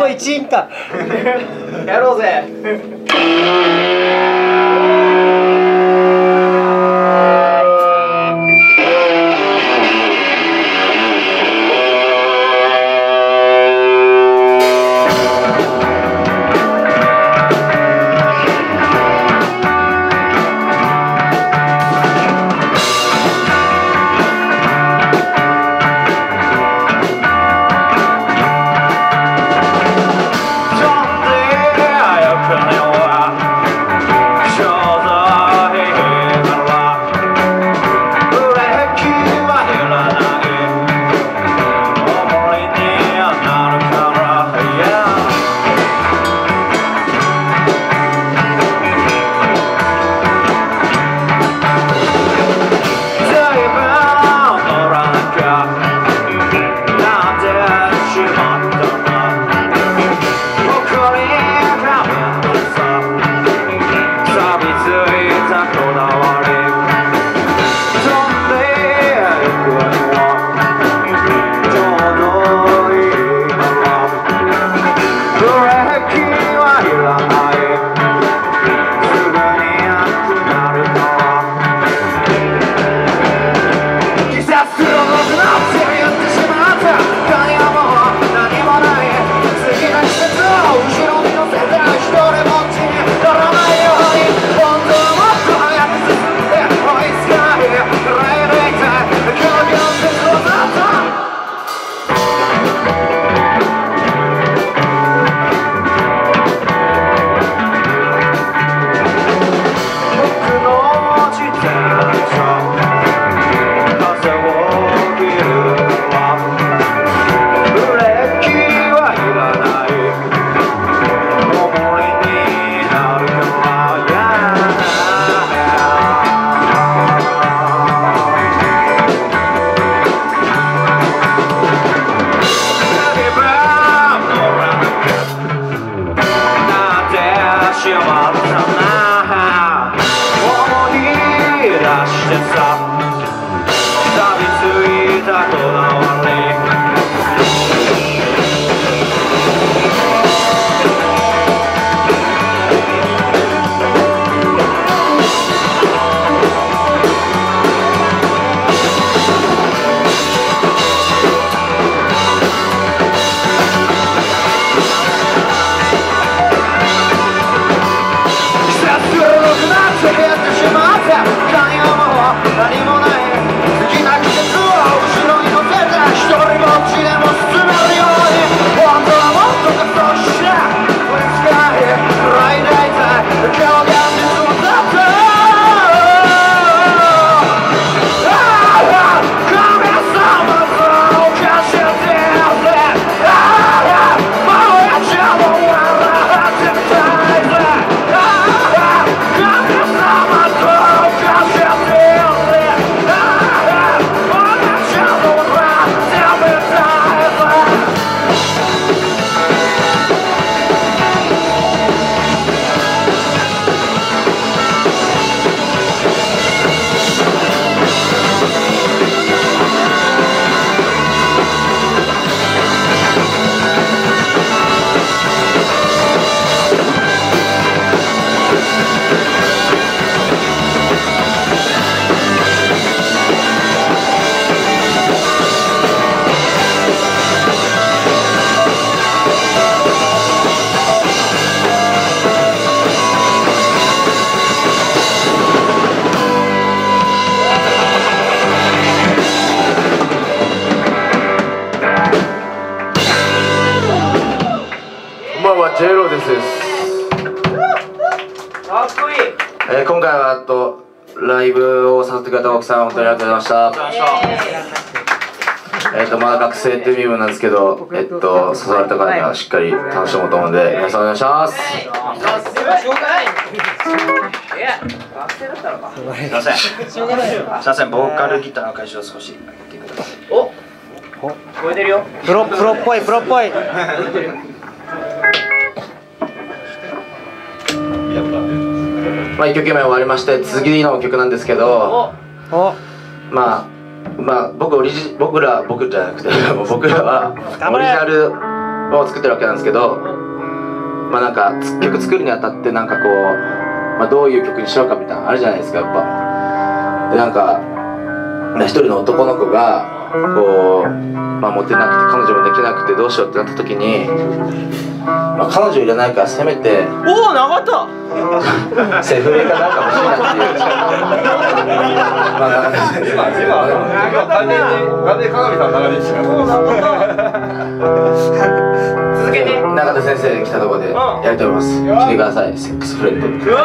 も一員か。 やろうぜ。 ジェロです。 かっこいい。 今回はライブをさせてくれた奥さん、本当にありがとうございました。まだ学生っていう身分なんですけど、誘われた方にはしっかり楽しもうと思うので、皆さんお願いします。 すいません、ボーカルギターの回収を少し上げてください。 お、聞こえてるよ。 プロっぽい、プロっぽい。 まあ1曲目終わりまして、次の曲なんですけど、まあ僕じゃなくて僕らはオリジナルを作ってるわけなんですけど、まあなんか曲作るにあたってなんかこう、まあ、どういう曲にしようかみたいなのあるじゃないですか、やっぱ。でなんか一人の男の子がこう、まあ、モテなくて彼女もできなくてどうしようってなった時に、まあ、彼女いらないからせめておお、長田セフレかなんか欲しいなっていう。まあ完全に鏡さんの流れでしたよ。 続けて。 中田先生来たところでやりたいと思います。来てください、セックスフレンド。 うわ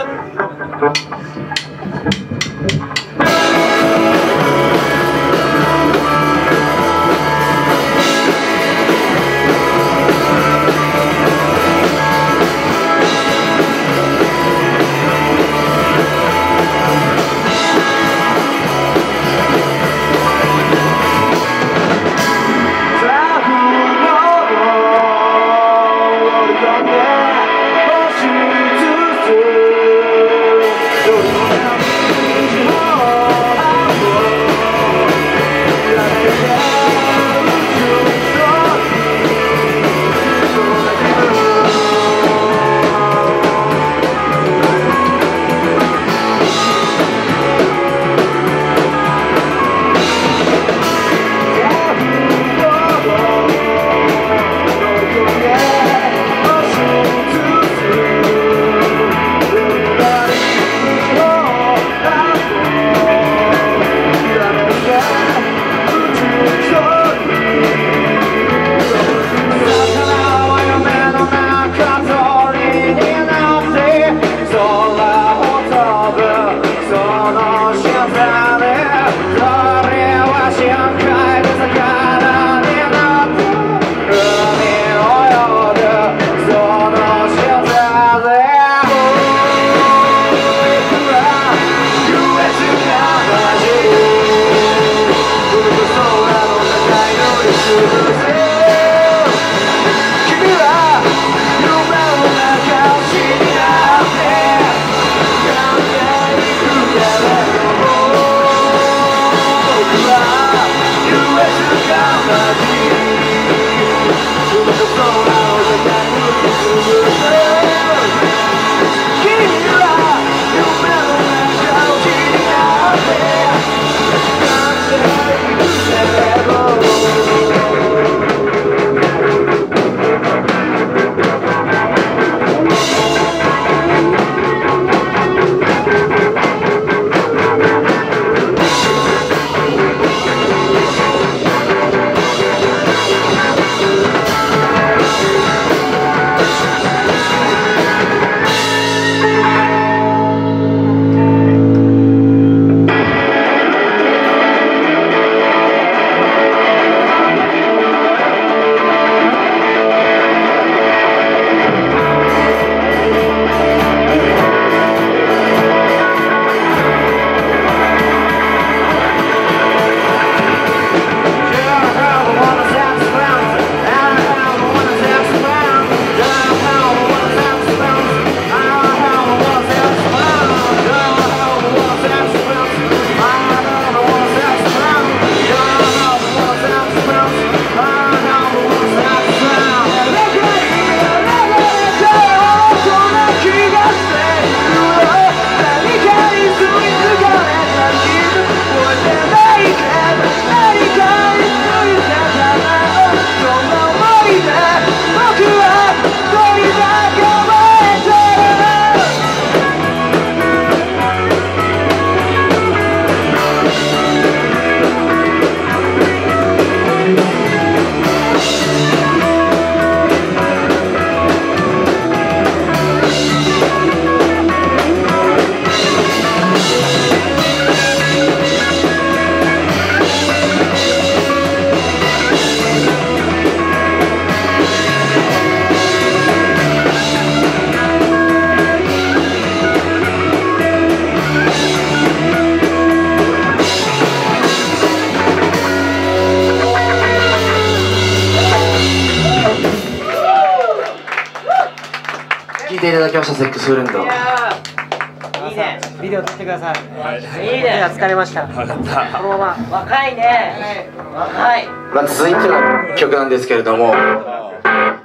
聴いていただきましたセックスフレンド。 いいね。 ビデオ撮ってください。 いいね。 疲れました。 このまま若いね。若い。 まあ、続いての曲なんですけれども、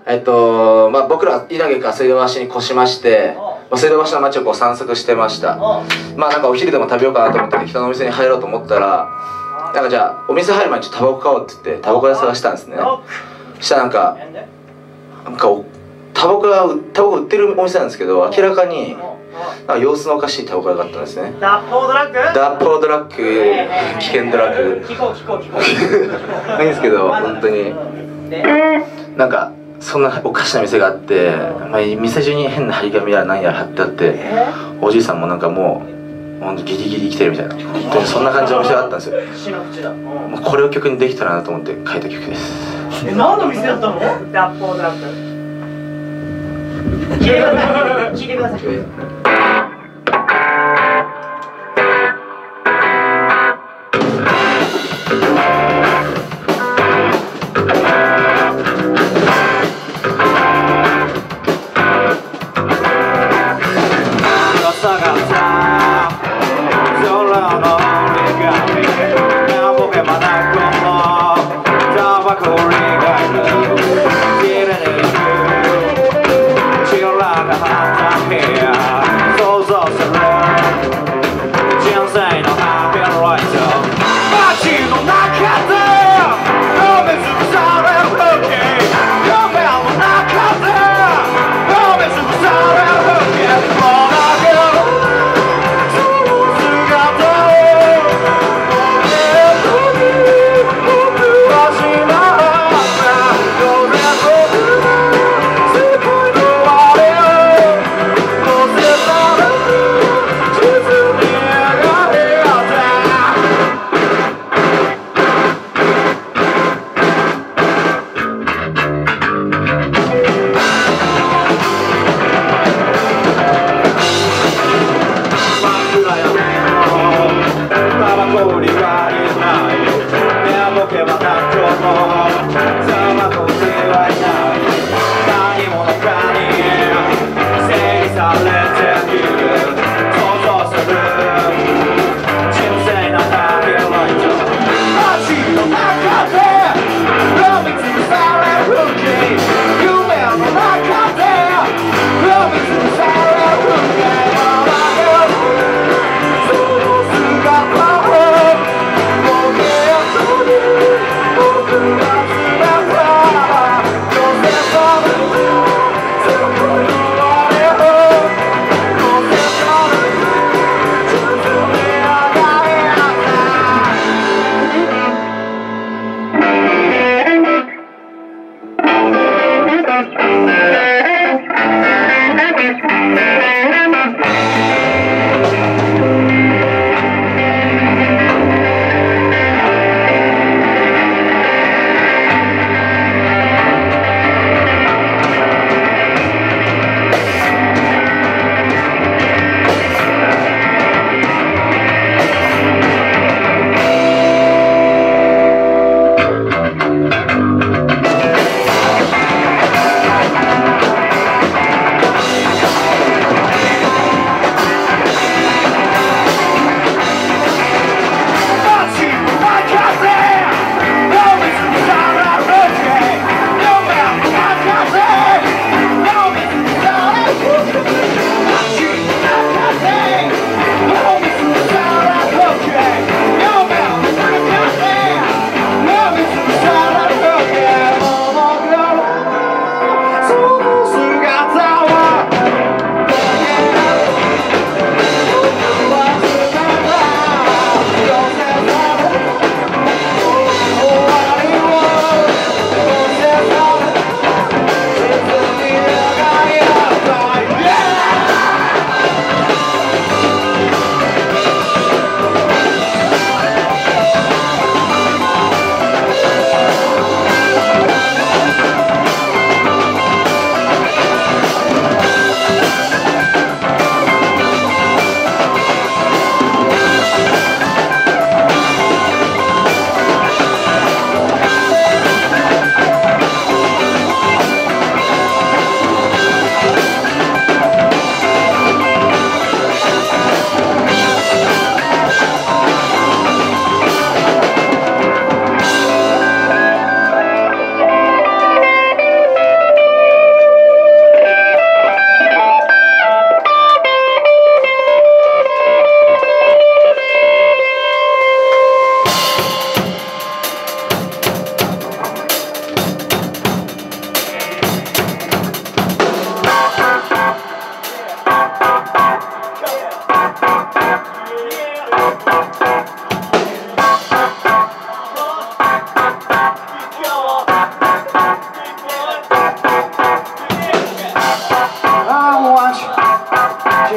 まあ、僕ら稲毛から水道橋に越しまして、まあ、水道橋の街をこう散策してました。まあなんかお昼でも食べようかなと思って適当なお店に入ろうと思ったら、なんかじゃあお店入る前にちょっとタバコ買おうって言ってタバコ屋探したんですね。そしたらなんかタバコ売ってるお店なんですけど、明らかになんか様子のおかしいタバコ屋があったんですね。 脱法ドラッグ。 脱法ドラッグ、危険ドラッグ聞こうないんですけど、本当になんかそんなおかしな店があって、まあ、店中に変な張り紙や何やら貼ってあって、おじいさんもなんかもうほんとギリギリ生きてるみたいな、本当にそんな感じのお店があったんですよ。もうこれを曲にできたらなと思って書いた曲です。 何の店だったの？脱法ドラッグ。聞いてください。 Yeah.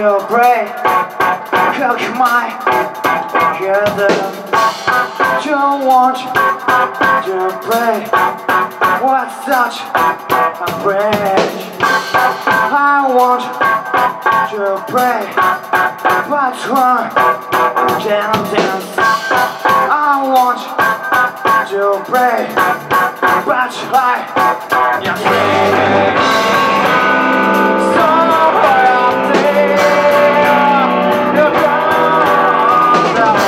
jailbreak, cook my together. Don't want to break. What's such a bridge? I want to break, but one can't dance. I want to break, but I can't break. Somewhere out there, you're gone down.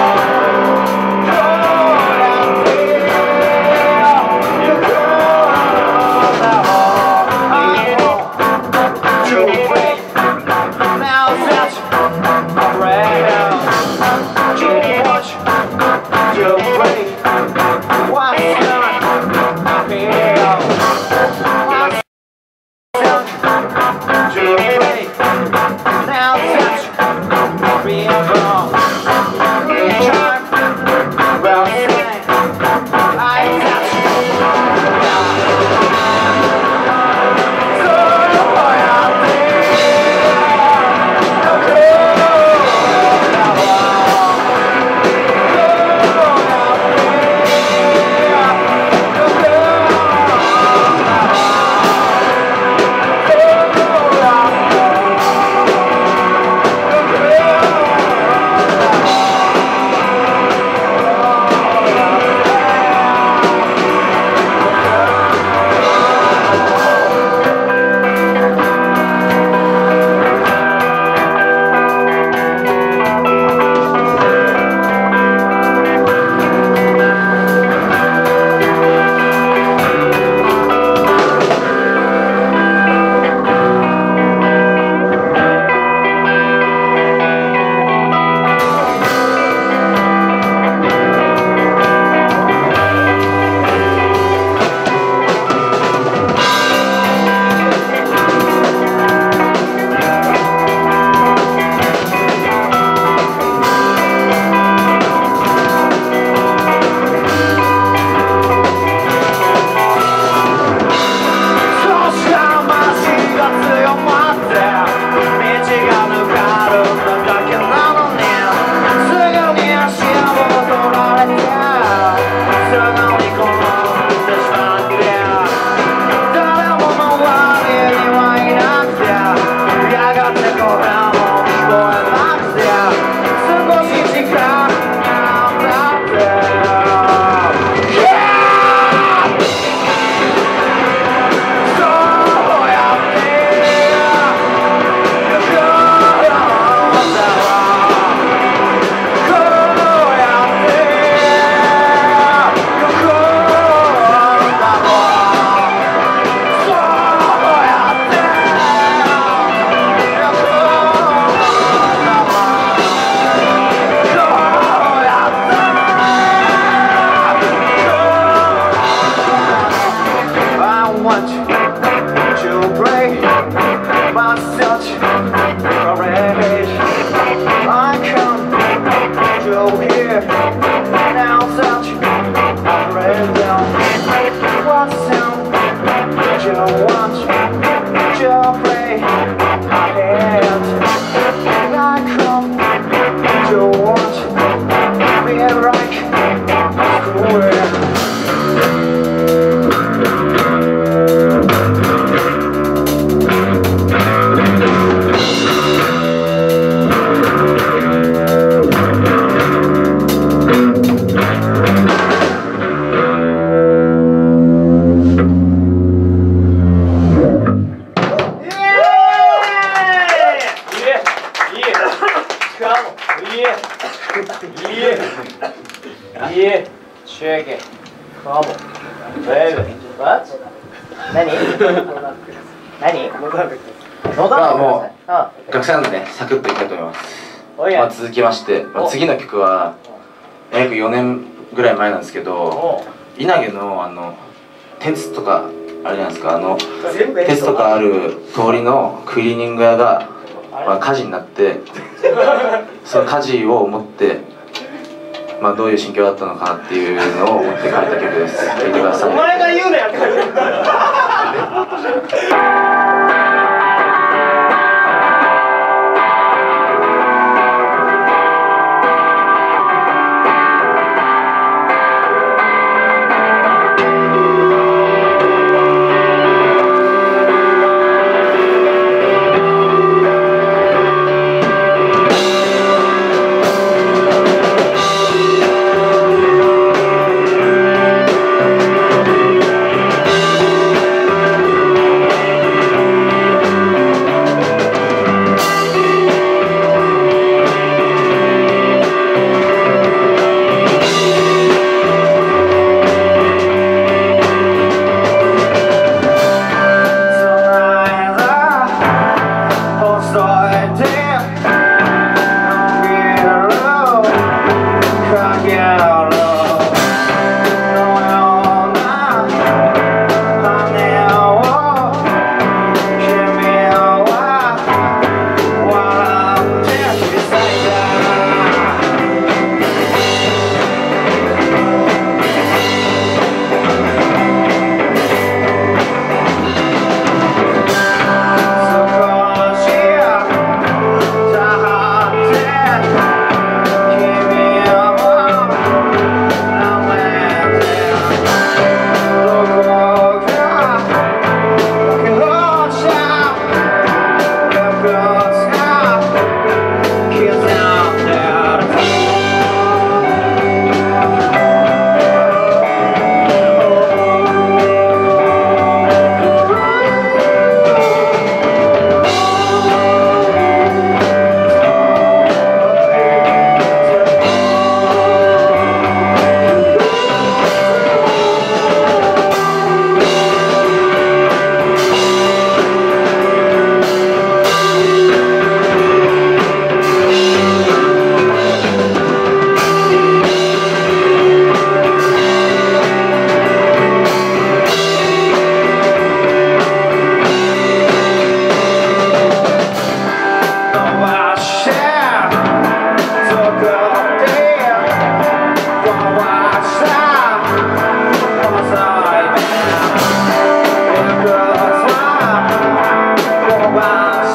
まあもう学生なんでね、サクッといきたいと思います。まあ続きまして、次の曲は約4年ぐらい前なんですけど、稲毛の鉄とかあれじゃないですか、鉄とかある通りのクリーニング屋が、火事になって、その火事を思って、どういう心境だったのかなっていうのを思って書いた曲です。聴いてください。 お前が言うなよ。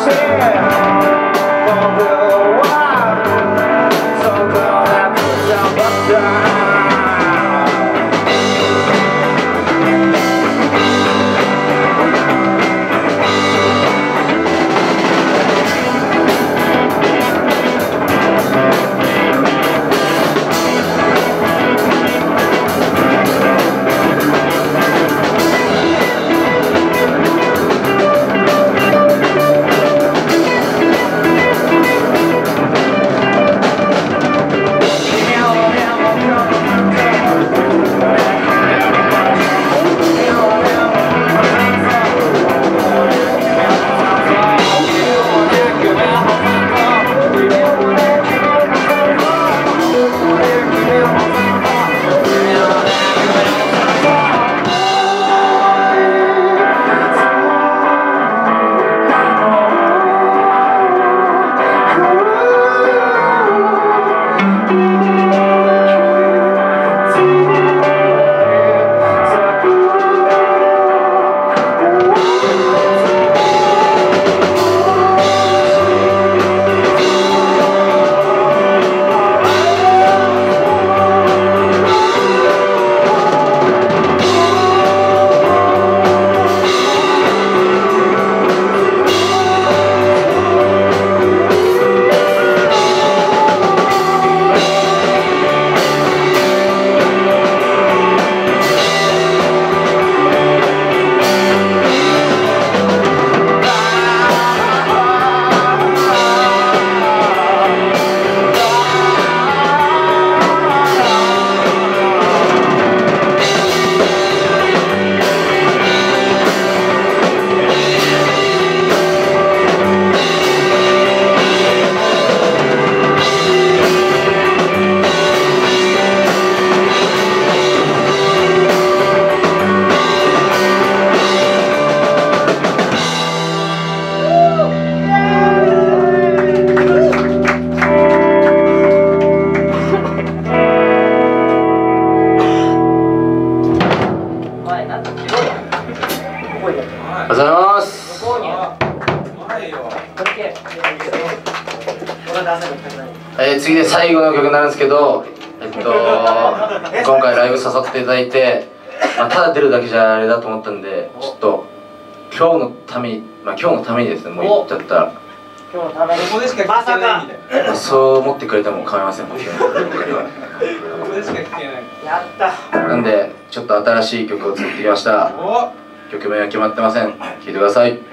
次で最後の曲になるんですけど、今回ライブ誘っていただいて、ただ出るだけじゃあれだと思ったんで、ちょっと今日のために、今日のためにですね、もう言っちゃったら、 今日のためにここでしか聞けないみたいな。 そう思ってくれても構いません、僕は。 ここでしか聞けない。やった。 なんでちょっと新しい曲を作ってきました。曲名は決まってません。聴いてください。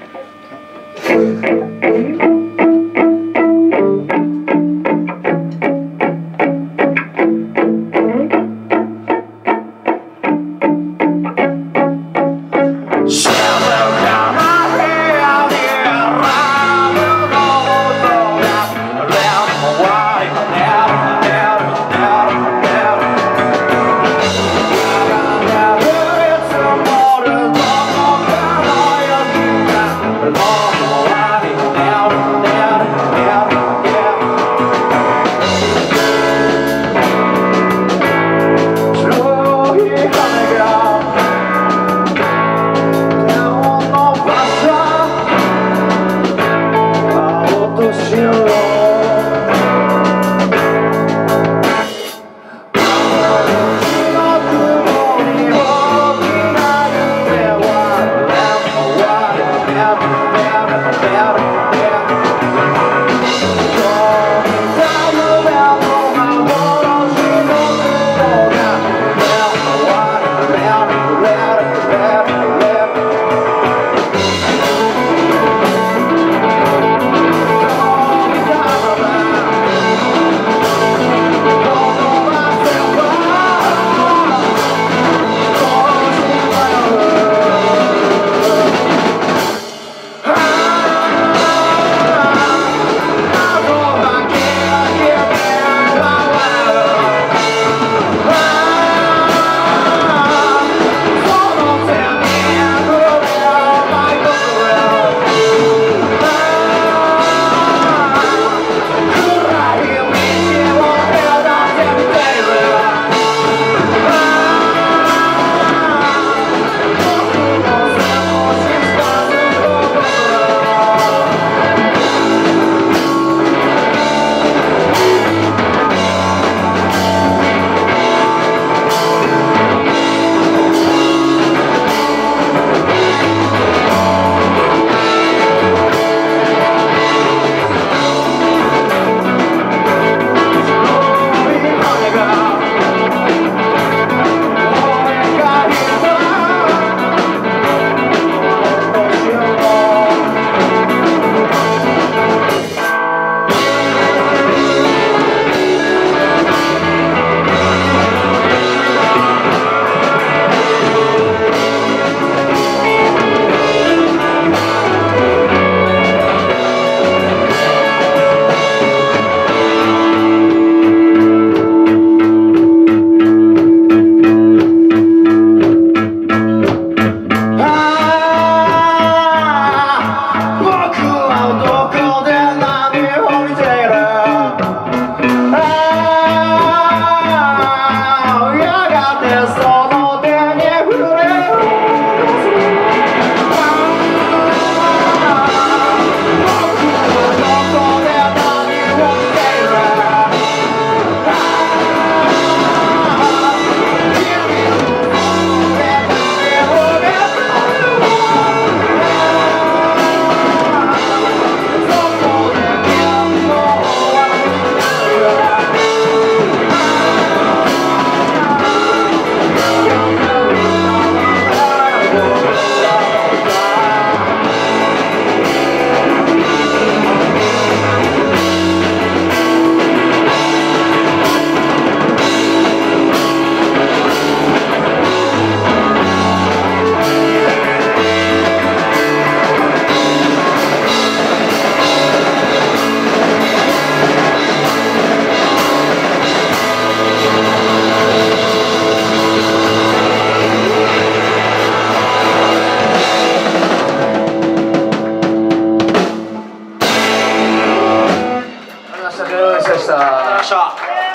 した。